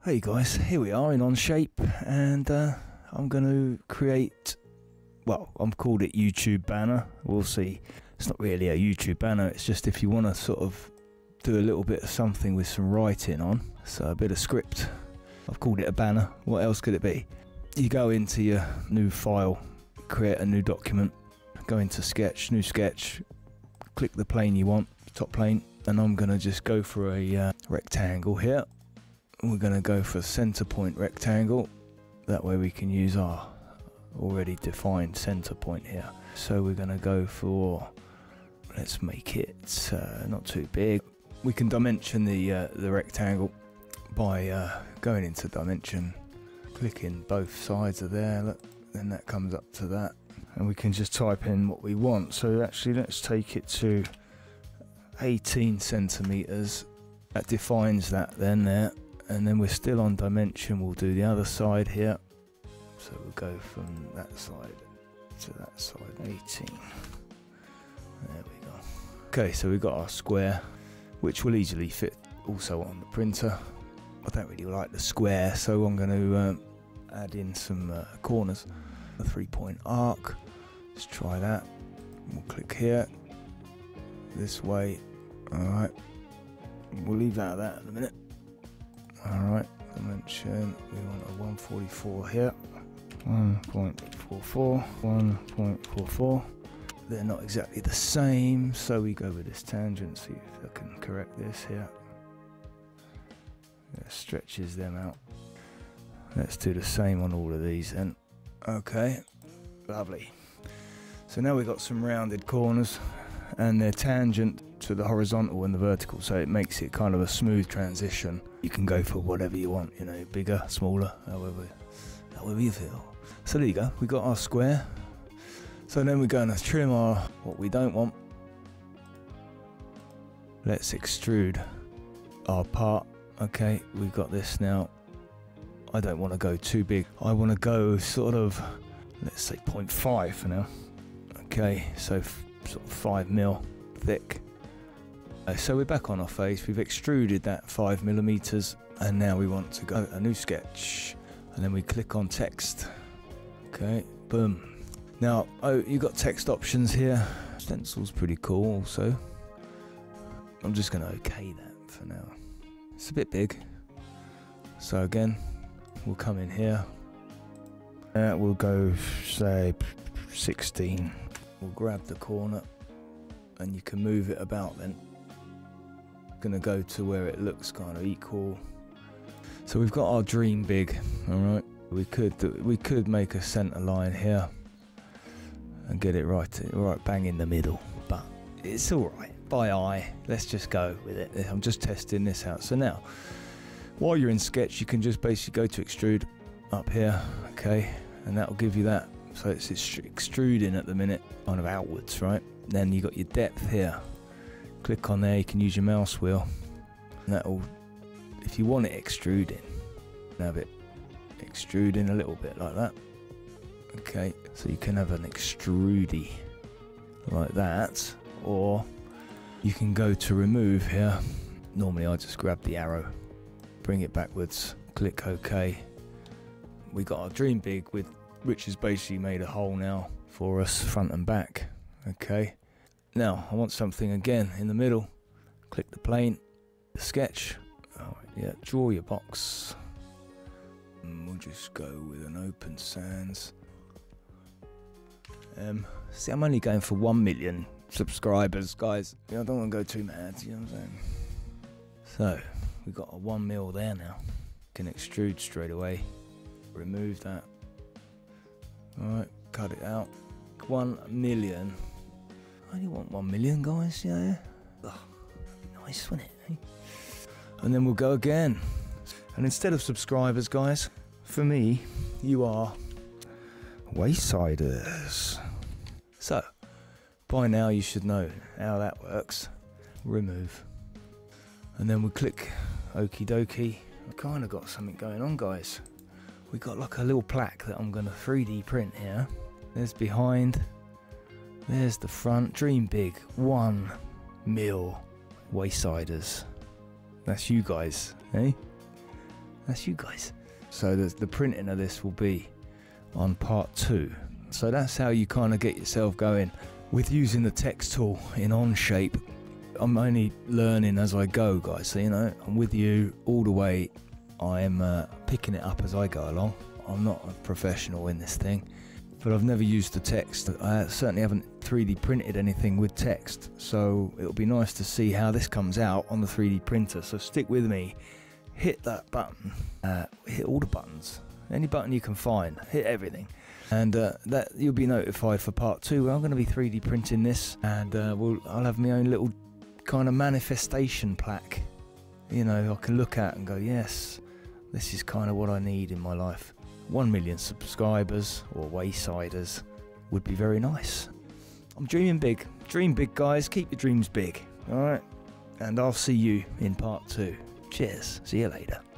Hey guys, here we are in onshape, and I'm going to create, well, I've called it YouTube banner. We'll see. It's not really a YouTube banner, it's just if you want to sort of do a little bit of something with some writing on, so a bit of script. I've called it a banner. What else could it be? You go into your new file, create a new document, go into sketch, new sketch, click the plane you want, top plane, and I'm going to just go for a rectangle here. We're going to go for a center point rectangle, that way we can use our already defined center point here. So we're going to go for, let's make it not too big. We can dimension the rectangle by going into dimension, clicking both sides of there, look, then that comes up to that, and we can just type in what we want. So actually let's take it to 18 centimeters. That defines that then there. And then we're still on dimension, we'll do the other side here. So we'll go from that side to that side, 18. There we go. Okay, so we've got our square, which will easily fit also on the printer. I don't really like the square, so I'm going to add in some corners. A 3-point arc, let's try that. We'll click here, this way. Alright, we'll leave out of that in a minute. Alright, dimension, we want a 144 here, 1.44, 1.44. They're not exactly the same, so we go with this tangent, see if I can correct this here. It stretches them out. Let's do the same on all of these then. Okay, lovely. So now we've got some rounded corners, and they're tangent to the horizontal and the vertical, so it makes it kind of a smooth transition. You can go for whatever you want, you know, bigger, smaller, however you feel. So there you go, we got our square. So then we're going to trim our what we don't want. Let's extrude our part. Okay, we've got this now. I don't want to go too big. I want to go sort of, let's say 0.5 for now. Okay, so sort of 5 mil thick. So we're back on our face, we've extruded that 5 millimeters, and now we want to go a new sketch, and then we click on text. Okay, boom. Now, you got text options here. Stencil's pretty cool also. I'm just going to okay that for now. It's a bit big. So again, we'll come in here. We'll go, say, 16. We'll grab the corner, and you can move it about then. Gonna go to where it looks kind of equal. So we've got our dream big. All right, we could make a center line here and get it right bang in the middle, but it's all right by eye. Let's just go with it. I'm just testing this out. So now, while you're in sketch, you can just basically go to extrude up here, okay, and that will give you that. So it's extruding at the minute, kind of outwards, right? Then you got your depth here. Click on there, you can use your mouse wheel, and that'll, if you want it extruding, have it extruding a little bit like that. Okay, so you can have an extrudy like that, or you can go to remove here. Normally I just grab the arrow, bring it backwards, click OK. We got our dream big, which has basically made a hole now for us front and back. Okay. Now, I want something again in the middle. Click the plane, the sketch. Oh, yeah, draw your box. And we'll just go with an open sans. See, I'm only going for 1 million subscribers, guys. I don't want to go too mad, you know what I'm saying? So, we've got a 1 mil there now. Can extrude straight away. Remove that. Alright, cut it out. 1 million. I only want 1 million, guys, yeah. Ugh, nice, wouldn't it? Eh? And then we'll go again. And instead of subscribers, guys, for me, you are Waysiders. So, by now you should know how that works. Remove. And then we'll click okie dokie. I've kind of got something going on, guys. We got like a little plaque that I'm going to 3D print here. There's behind. There's the front. Dream big. 1 mil Waysiders. That's you guys, eh? That's you guys. So the printing of this will be on part 2. So that's how you kind of get yourself going with using the text tool in Onshape. I'm only learning as I go, guys, so you know, I'm with you all the way. I'm picking it up as I go along. I'm not a professional in this thing, but I've never used the text. I certainly haven't 3D printed anything with text, so it'll be nice to see how this comes out on the 3D printer. So stick with me, hit that button, hit all the buttons, any button you can find, hit everything, and that you'll be notified for part 2 where I'm going to be 3D printing this, and I'll have my own little kind of manifestation plaque, you know, I can look at and go, yes, this is kind of what I need in my life. 1 million subscribers or Waysiders would be very nice. I'm dreaming big. Dream big, guys. Keep your dreams big. Alright? And I'll see you in part 2. Cheers. See you later.